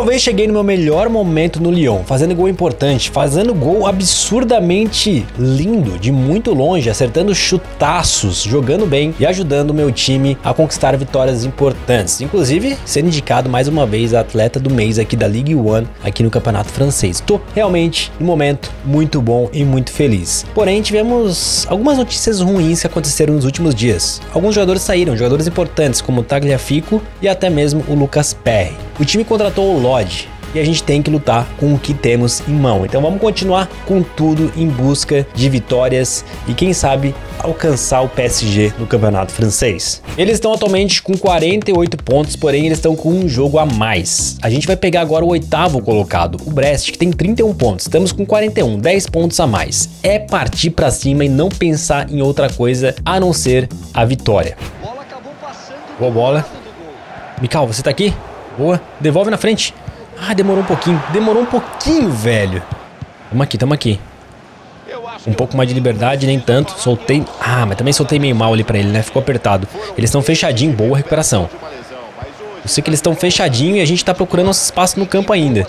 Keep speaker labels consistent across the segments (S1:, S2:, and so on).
S1: Talvez cheguei no meu melhor momento no Lyon, fazendo gol importante, fazendo gol absurdamente lindo, de muito longe, acertando chutaços, jogando bem e ajudando o meu time a conquistar vitórias importantes, inclusive sendo indicado mais uma vez a atleta do mês aqui da Ligue 1, aqui no campeonato francês. Tô realmente num momento muito bom e muito feliz. Porém, tivemos algumas notícias ruins que aconteceram nos últimos dias. Alguns jogadores saíram, jogadores importantes como o Tagliafico e até mesmo o Lucas Perry. O time contratou o Lodge e a gente tem que lutar com o que temos em mão. Então vamos continuar com tudo em busca de vitórias e quem sabe alcançar o PSG no campeonato francês. Eles estão atualmente com 48 pontos, porém eles estão com um jogo a mais. A gente vai pegar agora o 8º colocado, o Brest, que tem 31 pontos. Estamos com 41, 10 pontos a mais. É partir pra cima e não pensar em outra coisa a não ser a vitória. Boa bola. Mikal, você tá aqui? Boa. Devolve na frente. Ah, demorou um pouquinho, velho. Tamo aqui. Um pouco mais de liberdade, nem tanto. Soltei. Ah, mas também soltei meio mal ali pra ele, né? Ficou apertado. Eles estão fechadinhos, boa recuperação. Eu sei que eles estão fechadinhos e a gente tá procurando nosso espaço no campo ainda.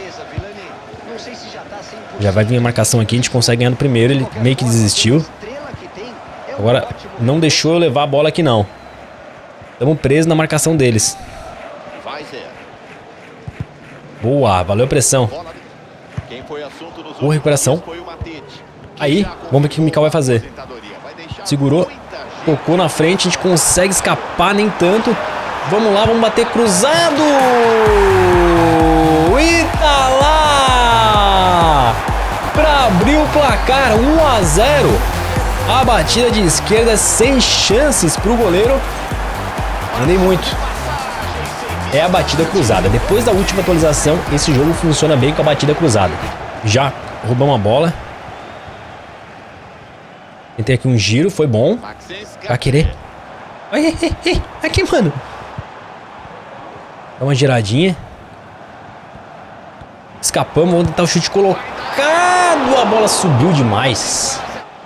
S1: Já vai vir a marcação aqui, a gente consegue ganhar no primeiro. Ele meio que desistiu. Agora, não deixou eu levar a bola aqui, não. Estamos presos na marcação deles. Boa, valeu a pressão. Boa recuperação. Aí, vamos ver o que o Mikal vai fazer. Segurou, tocou na frente, a gente consegue escapar, nem tanto. Vamos lá, vamos bater cruzado. E tá lá! Pra abrir o placar, 1-0. A batida de esquerda sem chances pro goleiro. Andei muito. É a batida cruzada. Depois da última atualização, esse jogo funciona bem com a batida cruzada. Já roubamos a bola. Tentei aqui um giro, foi bom. Vai querer. Aqui, mano. Dá uma giradinha. Escapamos, vamos tentar o chute colocado. A bola subiu demais.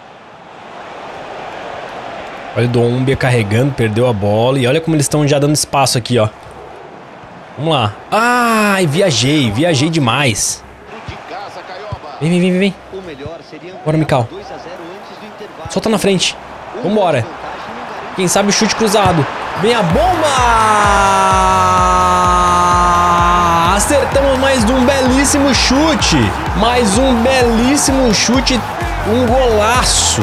S1: Olha o Doumbia carregando, perdeu a bola. E olha como eles estão já dando espaço aqui, ó. Vamos lá. Ai, viajei demais. Vem. Bora, Mikal. Solta na frente. Vambora. Quem sabe o chute cruzado. Vem a bomba! Acertamos mais um belíssimo chute. Um golaço.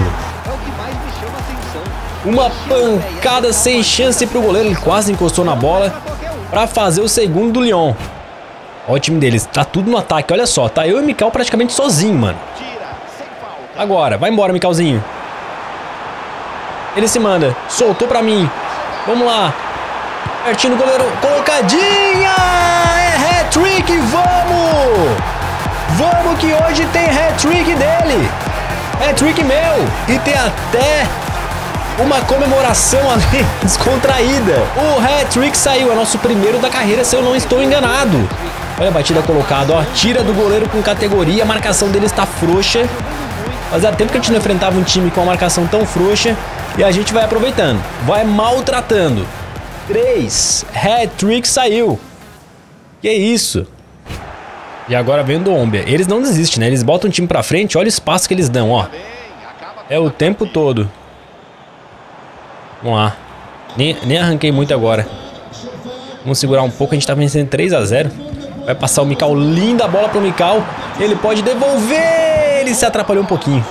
S1: Uma pancada sem chance pro goleiro. Ele quase encostou na bola pra fazer o segundo do Lyon. Olha o time deles, tá tudo no ataque, olha só. Tá eu e o Mikal praticamente sozinho, mano. Agora, vai embora, Mikalzinho. Ele se manda, soltou pra mim. Vamos lá. Pertinho do goleiro, colocadinha. É hat-trick, vamos! Vamos que hoje tem hat-trick dele. Hat-trick meu. E tem até uma comemoração ali descontraída. O hat-trick saiu, é nosso primeiro da carreira, se eu não estou enganado. Olha a batida colocada, ó. Tira do goleiro com categoria, a marcação dele está frouxa. Fazia tempo que a gente não enfrentava um time com uma marcação tão frouxa. E a gente vai aproveitando, vai maltratando. 3, hat-trick saiu. Que isso? E agora vem o Doumbia. Eles não desistem, né? Eles botam o time pra frente, olha o espaço que eles dão, ó. É o tempo todo. Vamos lá. Nem arranquei muito agora. Vamos segurar um pouco. A gente tá vencendo 3-0. Vai passar o Mikal. Linda bola pro Mikal. Ele pode devolver. Ele se atrapalhou um pouquinho.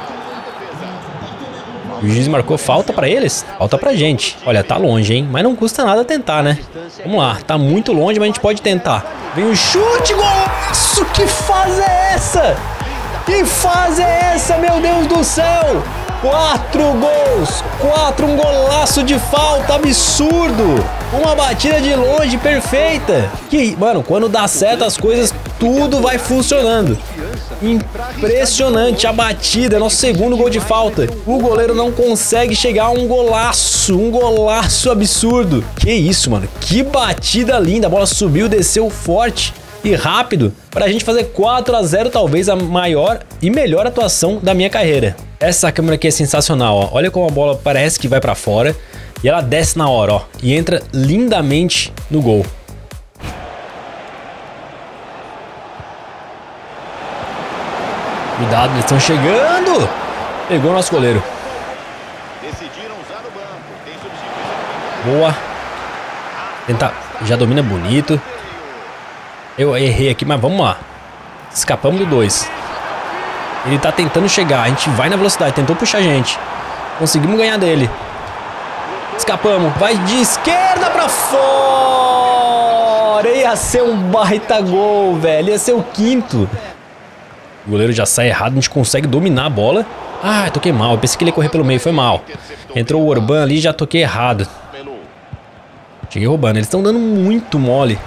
S1: O juiz marcou falta pra eles. Falta pra gente. Olha, tá longe, hein? Mas não custa nada tentar, né? Vamos lá. Tá muito longe, mas a gente pode tentar. Vem o chute. Golaço! Que fase é essa? Que fase é essa, meu Deus do céu? 4 gols, 4, um golaço de falta, absurdo. Uma batida de longe perfeita. Que, mano, quando dá certo as coisas, tudo vai funcionando. Impressionante a batida, nosso segundo gol de falta. O goleiro não consegue chegar a um golaço absurdo. Que isso, mano, que batida linda. A bola subiu, desceu forte e rápido pra gente fazer 4-0, talvez a maior e melhor atuação da minha carreira. Essa câmera aqui é sensacional, ó. Olha como a bola parece que vai pra fora e ela desce na hora, ó, e entra lindamente no gol. Cuidado, eles estão chegando. Pegou o nosso goleiro. Boa. Tentar. Já domina bonito. Eu errei aqui, mas vamos lá. Escapamos do 2. Ele tá tentando chegar. A gente vai na velocidade. Tentou puxar a gente. Conseguimos ganhar dele. Escapamos. Vai de esquerda pra fora. Ia ser um baita gol, velho. Ia ser o 5º. O goleiro já sai errado. A gente consegue dominar a bola. Ah, toquei mal. Eu pensei que ele ia correr pelo meio. Foi mal. Entrou o Orban ali e já toquei errado. Cheguei roubando. Eles estão dando muito mole.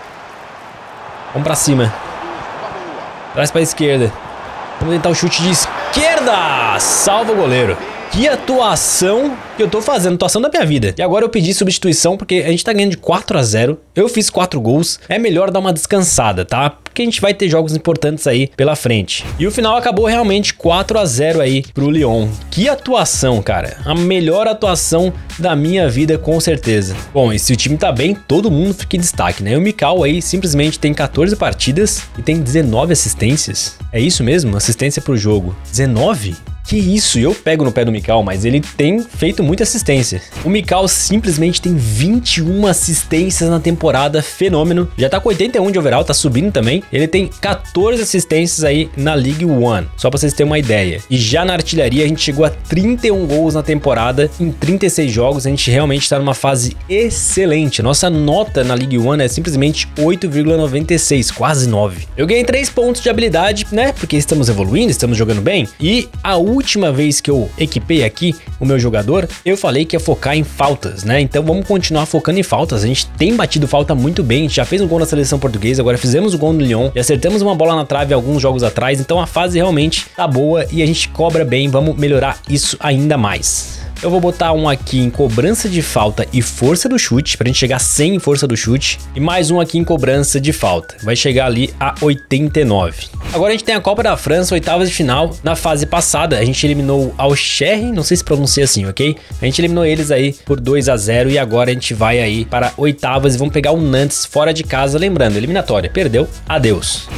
S1: Vamos pra cima. Traz pra esquerda. Vamos tentar o chute de esquerda. Salva o goleiro. Que atuação que eu tô fazendo, atuação da minha vida. E agora eu pedi substituição porque a gente tá ganhando de 4-0. Eu fiz 4 gols. É melhor dar uma descansada, tá? Porque a gente vai ter jogos importantes aí pela frente. E o final acabou realmente 4-0 aí pro Lyon. Que atuação, cara. A melhor atuação da minha vida, com certeza. Bom, e se o time tá bem, todo mundo fica em destaque, né? O Mikal aí simplesmente tem 14 partidas e tem 19 assistências. É isso mesmo? Assistência pro jogo. 19? Que isso, eu pego no pé do Mikal, mas ele tem feito muita assistência. O Mikal simplesmente tem 21 assistências na temporada, fenômeno. Já tá com 81 de overall, tá subindo também. Ele tem 14 assistências aí na League One, só pra vocês terem uma ideia. E já na artilharia a gente chegou a 31 gols na temporada, em 36 jogos. A gente realmente tá numa fase excelente. Nossa nota na League One é simplesmente 8,96, quase 9. Eu ganhei 3 pontos de habilidade, né? Porque estamos evoluindo, estamos jogando bem. E a última vez que eu equipei aqui o meu jogador, eu falei que ia focar em faltas, né? Então vamos continuar focando em faltas. A gente tem batido falta muito bem, a gente já fez um gol na seleção portuguesa, agora fizemos o gol no Lyon e acertamos uma bola na trave alguns jogos atrás, então a fase realmente tá boa e a gente cobra bem, vamos melhorar isso ainda mais. Eu vou botar um aqui em cobrança de falta e força do chute, pra gente chegar a 100 em força do chute. E mais um aqui em cobrança de falta. Vai chegar ali a 89. Agora a gente tem a Copa da França, oitavas de final. Na fase passada, a gente eliminou o Auxerre, não sei se pronuncia assim, ok? A gente eliminou eles aí por 2-0 e agora a gente vai aí para oitavas e vamos pegar o Nantes fora de casa. Lembrando, eliminatória, perdeu, adeus.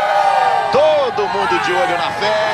S2: Todo mundo de olho na fera.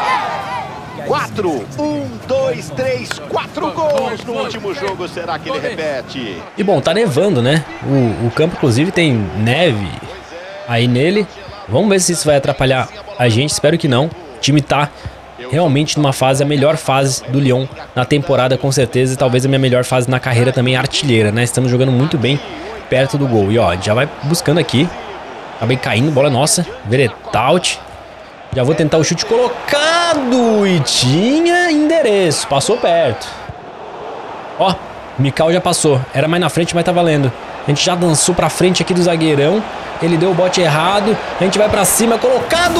S2: 4, 1, 2, 3, 4 gols no último jogo. Será que ele repete?
S1: E bom, tá nevando, né? O campo, inclusive, tem neve aí nele. Vamos ver se isso vai atrapalhar a gente. Espero que não. O time tá realmente numa fase, a melhor fase do Lyon na temporada, com certeza. E talvez a minha melhor fase na carreira também, artilheira, né? Estamos jogando muito bem perto do gol. E ó, já vai buscando aqui. Acabei caindo, bola nossa. Veretaut. Já vou tentar o chute colocado e tinha endereço, passou perto. Ó, Mikal já passou, era mais na frente, mas tá valendo. A gente já dançou pra frente aqui do zagueirão, ele deu o bote errado, a gente vai pra cima, colocado!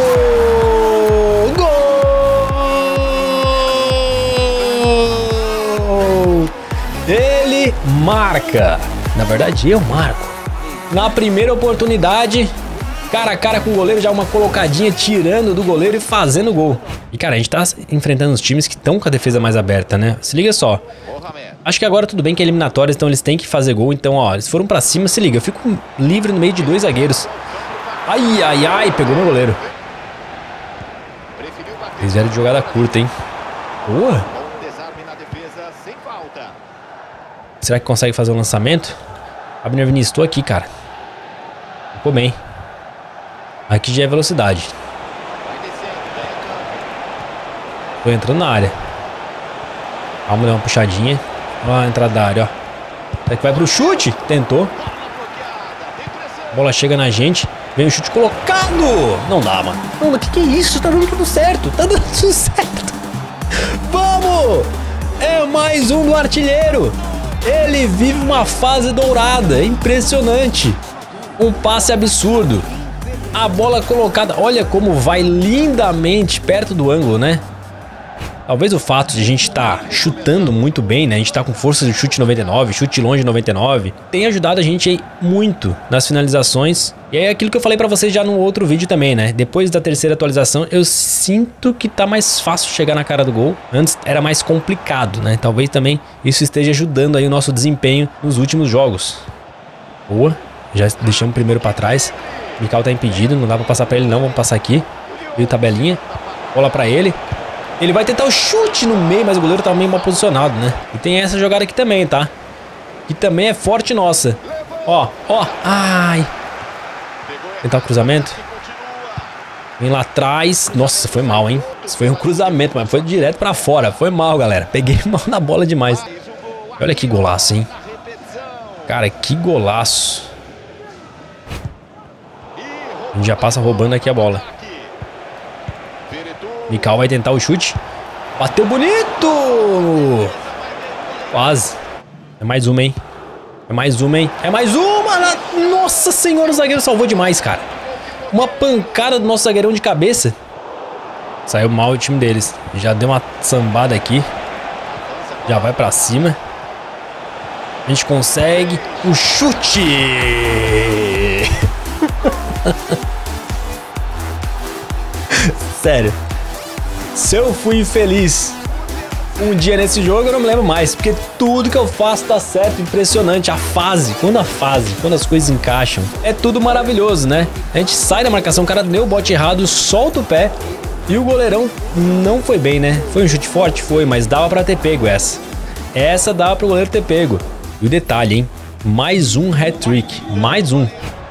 S1: Gol! Ele marca, na verdade eu marco. Na primeira oportunidade... Cara a cara com o goleiro, já uma colocadinha tirando do goleiro e fazendo gol. E cara, a gente tá enfrentando os times que estão com a defesa mais aberta, né? Se liga só. Acho que agora tudo bem que é eliminatório, então eles têm que fazer gol. Então, ó, eles foram pra cima, se liga. Eu fico livre no meio de 2 zagueiros. Ai, ai, ai, pegou meu goleiro. Eles vieram de jogada curta, hein? Boa. Será que consegue fazer o lançamento? Abner Vinícius, tô aqui, cara. Ficou bem. Aqui já é velocidade. Tô entrando na área. Vamos dar uma puxadinha. Ó a entrada da área, ó. Será que vai pro chute? Tentou. A bola chega na gente. Vem o chute colocado. Não dá, mano. Não, que é isso? Tá dando tudo certo. Tá dando tudo certo. Vamos! É mais um do artilheiro. Ele vive uma fase dourada. É impressionante. Um passe absurdo. A bola colocada, olha como vai lindamente perto do ângulo, né? Talvez o fato de a gente estar chutando muito bem, né? A gente tá com força de chute 99, chute longe 99, tem ajudado a gente aí muito nas finalizações. E é aquilo que eu falei pra vocês já no outro vídeo também, né? Depois da terceira atualização, eu sinto que tá mais fácil chegar na cara do gol. Antes era mais complicado, né? Talvez também isso esteja ajudando aí o nosso desempenho nos últimos jogos. Boa, já deixamos o primeiro pra trás. Mikal tá impedido, não dá pra passar pra ele não, vamos passar aqui. Viu tabelinha? Bola pra ele. Ele vai tentar o chute no meio, mas o goleiro tá meio mal posicionado, né? E tem essa jogada aqui também, tá? Que também é forte nossa. Ó, ó. Ai. Tentar o cruzamento. Vem lá atrás. Nossa, foi mal, hein? Isso foi um cruzamento, mas foi direto pra fora. Foi mal, galera. Peguei mal na bola demais. Olha que golaço, hein? Cara, que golaço. A gente já passa roubando aqui a bola. Mikal vai tentar o chute. Bateu bonito! Quase. É mais uma, hein? É mais uma, hein? É mais uma! Nossa senhora, o zagueiro salvou demais, cara. Uma pancada do nosso zagueirão de cabeça. Saiu mal o time deles. Já deu uma sambada aqui. Já vai pra cima. A gente consegue o chute! Sério. Se eu fui feliz um dia nesse jogo, eu não me lembro mais. Porque tudo que eu faço dá certo. Impressionante. A fase, quando as coisas encaixam, é tudo maravilhoso, né? A gente sai da marcação, o cara deu o bote errado, solta o pé. E o goleirão não foi bem, né? Foi um chute forte? Foi, mas dava pra ter pego essa. Essa dava pro goleiro ter pego. E o detalhe, hein? Mais um hat-trick. Mais um.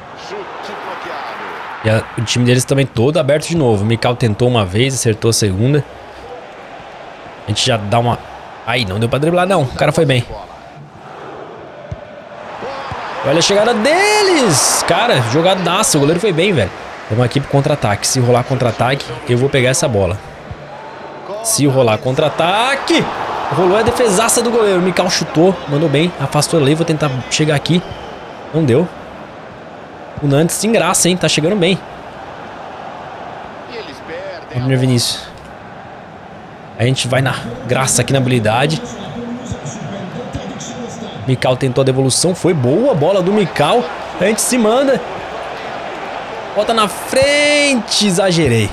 S1: E o time deles também todo aberto de novo. O Mikal tentou uma vez, acertou a segunda. A gente já dá uma... Aí, não deu pra driblar não. O cara foi bem. Olha a chegada deles. Cara, jogadaça. O goleiro foi bem, velho. Vamos aqui pro contra-ataque. Se rolar contra-ataque, eu vou pegar essa bola. Se rolar contra-ataque... Rolou a defesaça do goleiro. O Mikal chutou, mandou bem. Afastou ali, vou tentar chegar aqui. Não deu. O Nantes sem graça, hein? Tá chegando bem. Abner Vinícius. A gente vai na graça aqui na habilidade. Mikal tentou a devolução. Foi boa a bola do Mikal. A gente se manda. Bota na frente. Exagerei.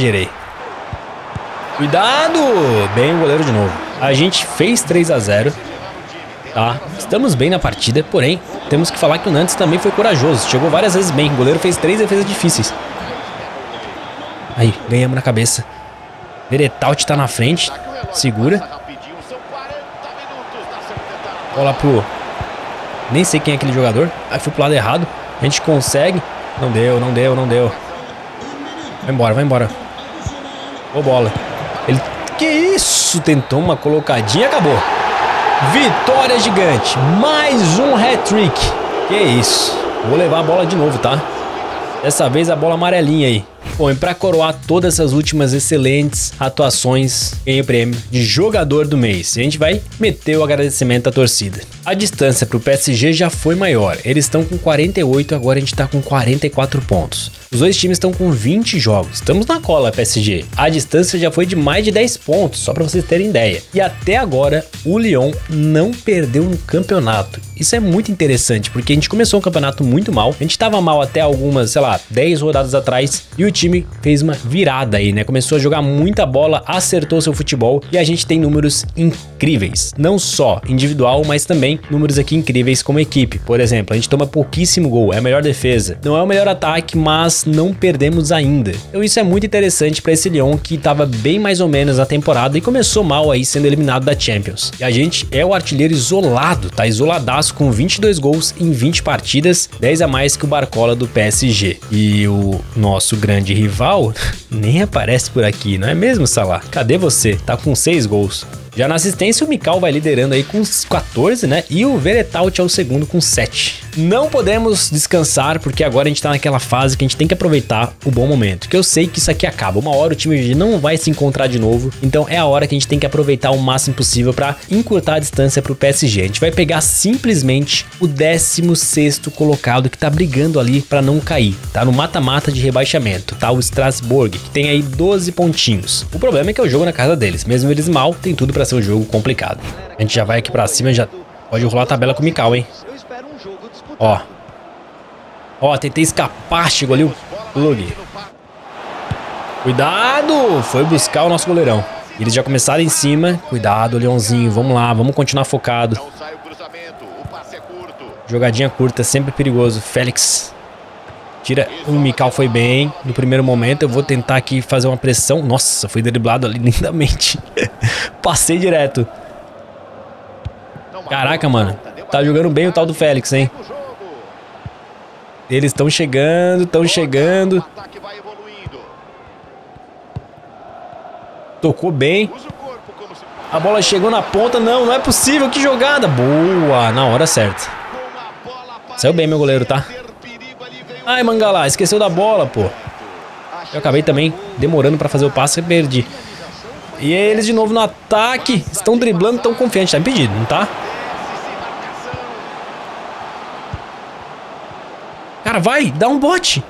S1: Cuidado. Bem o goleiro de novo. A gente fez 3 a 0. Tá? Estamos bem na partida, porém, temos que falar que o Nantes também foi corajoso. Chegou várias vezes bem. O goleiro fez 3 defesas difíceis. Aí, ganhamos na cabeça. Veretout tá na frente. Segura. Bola pro... Nem sei quem é aquele jogador. Aí foi pro lado errado. A gente consegue. Não deu. Vai embora. Ô, bola. Ele... Que isso? Tentou uma colocadinha e acabou. Vitória gigante. Mais um hat-trick. Que isso. Vou levar a bola de novo, tá? Dessa vez a bola amarelinha aí. Bom, e pra coroar todas essas últimas excelentes atuações, ganhei o prêmio de jogador do mês. E a gente vai meter o agradecimento à torcida. A distância pro PSG já foi maior. Eles estão com 48, agora a gente tá com 44 pontos. Os dois times estão com 20 jogos. Estamos na cola, PSG. A distância já foi de mais de 10 pontos, só pra vocês terem ideia. E até agora, o Lyon não perdeu no campeonato. Isso é muito interessante, porque a gente começou um campeonato muito mal. A gente tava mal até algumas, sei lá, 10 rodadas atrás. E o time fez uma virada aí, né? Começou a jogar muita bola, acertou seu futebol. E a gente tem números incríveis. Não só individual, mas também números aqui incríveis como equipe. Por exemplo, a gente toma pouquíssimo gol, é a melhor defesa. Não é o melhor ataque, mas não perdemos ainda. Então isso é muito interessante para esse Lyon que tava bem mais ou menos na temporada e começou mal aí sendo eliminado da Champions. E a gente é o artilheiro isolado, tá isoladaço com 22 gols em 20 partidas, 10 a mais que o Barcola do PSG. E o nosso grande rival nem aparece por aqui, não é mesmo, Salah? Cadê você? Tá com 6 gols. Já na assistência, o Mikal vai liderando aí com 14, né? E o Veretout é o segundo com 7. Não podemos descansar, porque agora a gente tá naquela fase que a gente tem que aproveitar o bom momento. Que eu sei que isso aqui acaba. Uma hora o time não vai se encontrar de novo. Então é a hora que a gente tem que aproveitar o máximo possível pra encurtar a distância pro PSG. A gente vai pegar simplesmente o 16º colocado que tá brigando ali pra não cair. Tá no mata-mata de rebaixamento. Tá o Strasbourg, que tem aí 12 pontinhos. O problema é que é o jogo na casa deles. Mesmo eles mal, tem tudo pra ser um jogo complicado. A gente já vai aqui pra cima, já pode rolar a tabela com o Mikal, hein? Ó, tentei escapar, chegou ali o plug. Cuidado! Foi buscar o nosso goleirão. Eles já começaram em cima. Cuidado, Leãozinho, vamos lá, vamos continuar focado. Jogadinha curta, sempre perigoso. Félix. Tira. O Mikal foi bem no primeiro momento. Eu vou tentar aqui fazer uma pressão. Nossa, foi driblado ali lindamente. Passei direto. Caraca, mano. Tá jogando bem o tal do Félix, hein? Eles estão chegando, estão chegando. Tocou bem. A bola chegou na ponta. Não, não é possível. Que jogada. Boa, na hora certa. Saiu bem meu goleiro, tá? Ai, Mangala, esqueceu da bola, pô. Eu acabei também demorando pra fazer o passe e perdi. E eles de novo no ataque. Estão driblando, tão confiantes. Tá impedido, não tá? Cara, vai, dá um bote.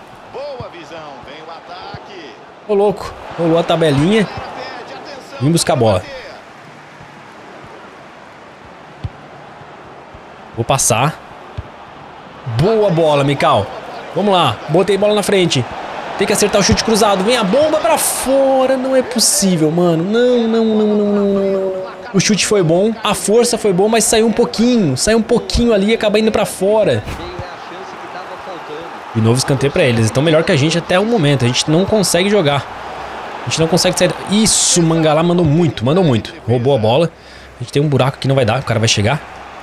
S1: Ô, louco. Rolou a tabelinha. Vim buscar a bola. Vou passar. Boa bola, Mikal. Vamos lá. Botei bola na frente. Tem que acertar o chute cruzado. Vem a bomba pra fora. Não é possível, mano. Não, não, não, não, não, não. O chute foi bom. A força foi boa, mas saiu um pouquinho. Saiu um pouquinho ali e acaba indo pra fora. De novo escanteio pra eles. Estão melhor que a gente até o momento. A gente não consegue jogar. A gente não consegue sair. Isso, Mangala mandou muito. Mandou muito. Roubou a bola. A gente tem um buraco que não vai dar. O cara vai chegar.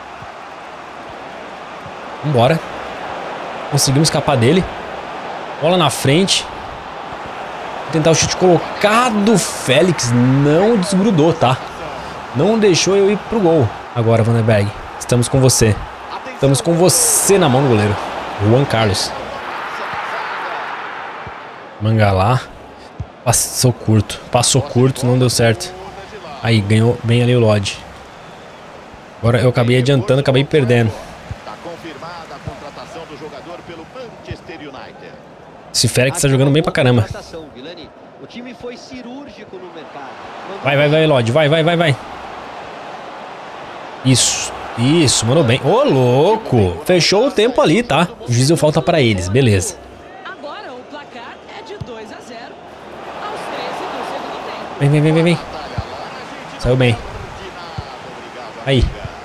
S1: Vambora. Conseguimos escapar dele. Bola na frente. Vou tentar o chute colocado. Félix não desgrudou, tá? Não deixou eu ir pro gol. Agora, Vanderberg. Estamos com você. Estamos com você na mão do goleiro. Juan Carlos. Mangala. Passou curto. Passou curto, não deu certo. Aí, ganhou bem ali o Lodge. Agora eu acabei adiantando, acabei perdendo. Esse Félix tá jogando bem pra caramba. Vai, vai, vai, Lodge. Vai, vai, vai, vai. Isso. Isso, mandou bem. Ô, louco. Fechou o tempo ali, tá? O juiz deu falta pra eles, beleza.
S3: Agora o placar é de 2-0 aos 13 do segundo tempo.
S1: Vem, vem, vem, vem, vem. Saiu bem. Aí.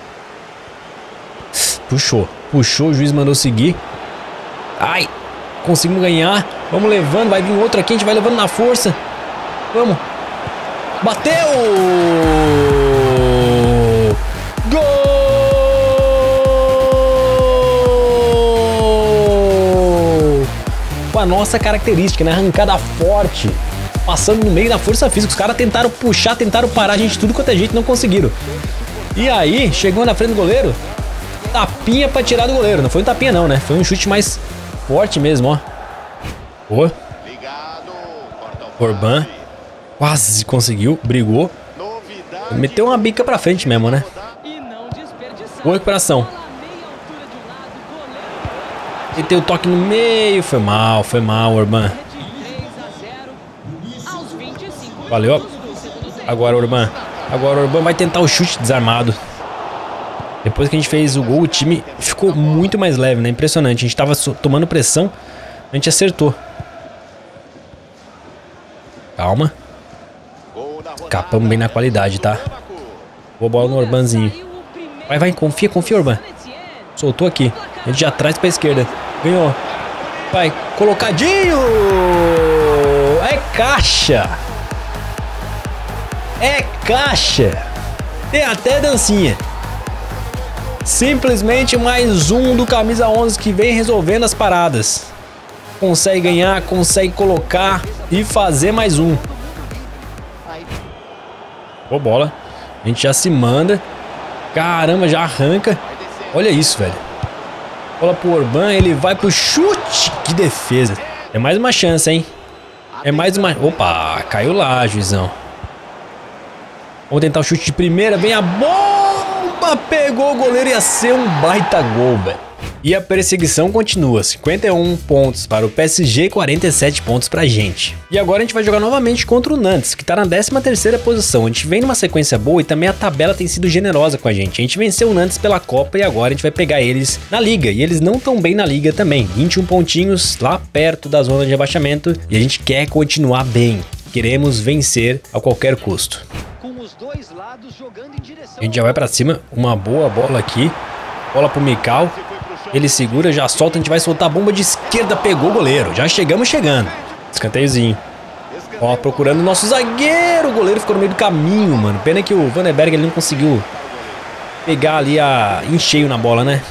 S1: Puxou. Puxou, o juiz mandou seguir. Ai. Conseguimos ganhar. Vamos levando. Vai vir outro aqui. A gente vai levando na força. Vamos. Bateu! Gol! Com a nossa característica, né? Arrancada forte. Passando no meio da força física. Os caras tentaram puxar, tentaram parar a gente tudo quanto é jeito, não conseguiram. E aí, chegou na frente do goleiro. Tapinha pra tirar do goleiro. Não foi um tapinha não, né? Foi um chute mais forte mesmo, ó. Boa. Orban. Quase conseguiu. Brigou. Meteu uma bica pra frente mesmo, né? Boa recuperação. Meteu o toque no meio. Foi mal, Orban. Valeu. Agora, Orban. Agora o Orban vai tentar o chute desarmado. Depois que a gente fez o gol, o time ficou muito mais leve, né? Impressionante. A gente tava tomando pressão, a gente acertou. Calma. Escapamos bem na qualidade, tá? Boa bola no Orbanzinho. Vai, vai, confia, confia, Orban. Soltou aqui. A gente já traz pra esquerda. Ganhou. Vai, colocadinho! É caixa! É caixa! Tem até dancinha. Simplesmente mais um do camisa 11 que vem resolvendo as paradas. Consegue ganhar, consegue colocar e fazer mais um. Boa bola. A gente já se manda. Caramba, já arranca. Olha isso, velho. Bola pro Orban, ele vai pro chute. Que defesa. É mais uma chance, hein? É mais uma... Opa, caiu lá, juizão. Vamos tentar o chute de primeira. Vem a bomba. Pegou o goleiro. Ia ser um baita gol, velho. E a perseguição continua. 51 pontos para o PSG e 47 pontos pra gente. E agora a gente vai jogar novamente contra o Nantes, que tá na 13ª posição. A gente vem numa sequência boa e também a tabela tem sido generosa com a gente. A gente venceu o Nantes pela Copa e agora a gente vai pegar eles na Liga. E eles não tão bem na Liga também. 21 pontinhos lá perto da zona de rebaixamento. E a gente quer continuar bem. Queremos vencer a qualquer custo. A gente já vai pra cima. Uma boa bola aqui. Bola pro Mikal. Ele segura, já solta, a gente vai soltar a bomba de esquerda, pegou o goleiro. Já chegamos chegando. Escanteiozinho. Ó, procurando o nosso zagueiro. O goleiro ficou no meio do caminho, mano. Pena que o Vandenberg ele não conseguiu pegar ali em cheio na bola, né?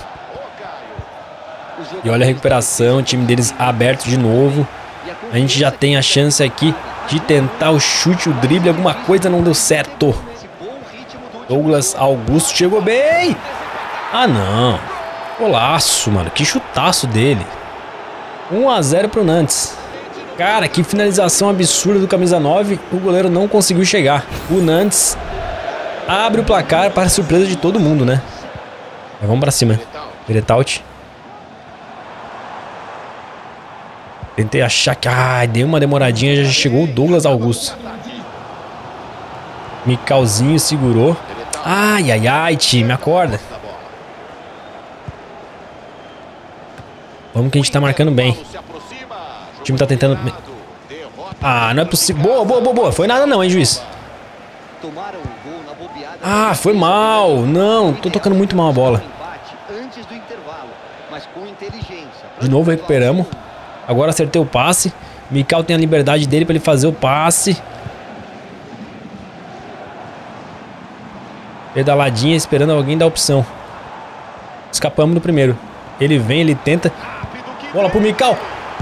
S1: E olha a recuperação, o time deles aberto de novo. A gente já tem a chance aqui de tentar o chute, o drible, alguma coisa não deu certo. Douglas Augusto chegou bem. Ah, não. Golaço, mano. Que chutaço dele. 1 a 0 pro Nantes. Cara, que finalização absurda do camisa 9. O goleiro não conseguiu chegar. O Nantes abre o placar para surpresa de todo mundo, né? Mas vamos pra cima. Beretaut. Tentei achar que... Ai, deu uma demoradinha. Já chegou o Douglas Augusto. Micalzinho segurou. Ai, ai, ai, time. Acorda. Vamos que a gente tá marcando bem. O time tá tentando... Ah, não é possível. Boa, boa, boa, boa. Foi nada não, hein, juiz. Ah, foi mal. Não, tô tocando muito mal a bola. De novo recuperamos. Agora acertei o passe. Mical tem a liberdade dele pra ele fazer o passe. Pedaladinha, esperando alguém dar opção. Escapamos do primeiro. Ele vem, ele tenta. Bola pro Mical.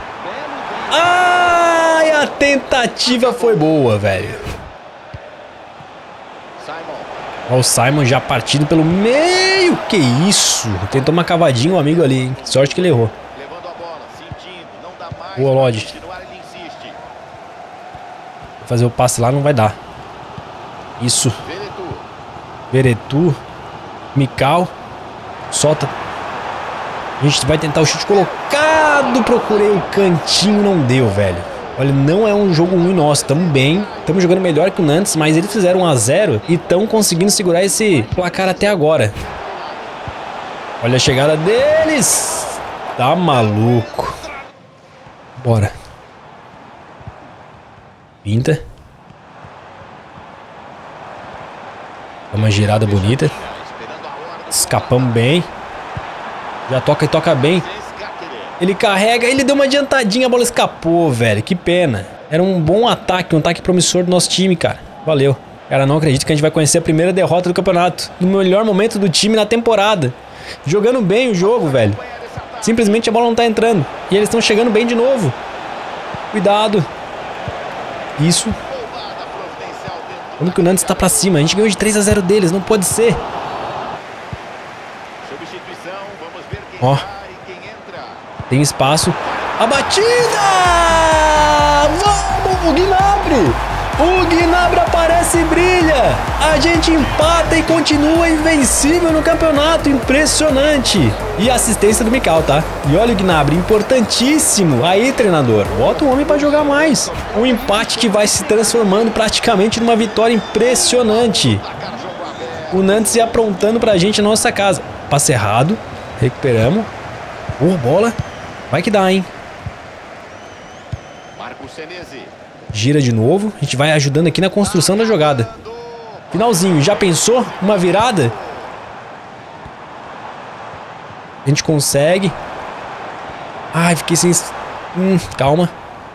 S1: Ai, a tentativa foi boa, velho. Ó, o Simon já partindo pelo meio. Que isso? Tentou uma cavadinha o amigo ali, hein? Sorte que ele errou. Boa, Lodge. Vou fazer o passe lá, não vai dar. Isso. Veretout. Mical. Solta. A gente vai tentar o chute colocado. Procurei o cantinho, não deu, velho. Olha, não é um jogo ruim nosso. Estamos bem. Estamos jogando melhor que o Nantes, mas eles fizeram 1 a 0 e estão conseguindo segurar esse placar até agora. Olha a chegada deles. Tá maluco. Bora. Pinta. Dá uma girada bonita. Escapamos bem. Já toca e toca bem. Ele carrega, ele deu uma adiantadinha, a bola escapou, velho. Que pena. Era um bom ataque, um ataque promissor do nosso time, cara. Valeu. Cara, não acredito que a gente vai conhecer a primeira derrota do campeonato. No melhor momento do time na temporada. Jogando bem o jogo, velho. Simplesmente a bola não tá entrando. E eles estão chegando bem de novo. Cuidado. Isso. Como que o Nantes tá pra cima? A gente ganhou de 3 a 0 deles, não pode ser. Ó. Tem espaço. A batida! Vamos, o Gnabry! O Gnabry aparece e brilha! A gente empata e continua invencível no campeonato. Impressionante! E a assistência do Mical, tá? E olha o Gnabry, importantíssimo! Aí, treinador, bota o homem pra jogar mais. Um empate que vai se transformando praticamente numa vitória impressionante. O Nantes ia aprontando pra gente na nossa casa. Passe errado. Recuperamos. Boa bola. Vai que dá, hein? Gira de novo. A gente vai ajudando aqui na construção da jogada. Finalzinho. Já pensou? Uma virada? A gente consegue. Ai, fiquei sem... calma.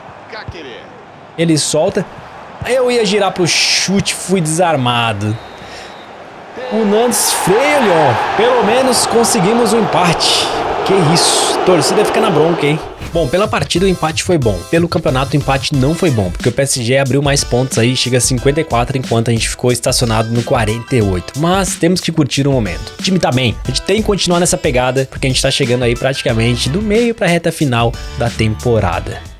S1: Ele solta. Eu ia girar pro chute. Fui desarmado. O Nantes freia, Lyon. Pelo menos conseguimos um empate. Que isso, torcida fica na bronca, hein? Bom, pela partida o empate foi bom. Pelo campeonato o empate não foi bom, porque o PSG abriu mais pontos aí, chega a 54, enquanto a gente ficou estacionado no 48. Mas temos que curtir o momento. O time tá bem, a gente tem que continuar nessa pegada, porque a gente tá chegando aí praticamente do meio pra reta final da temporada.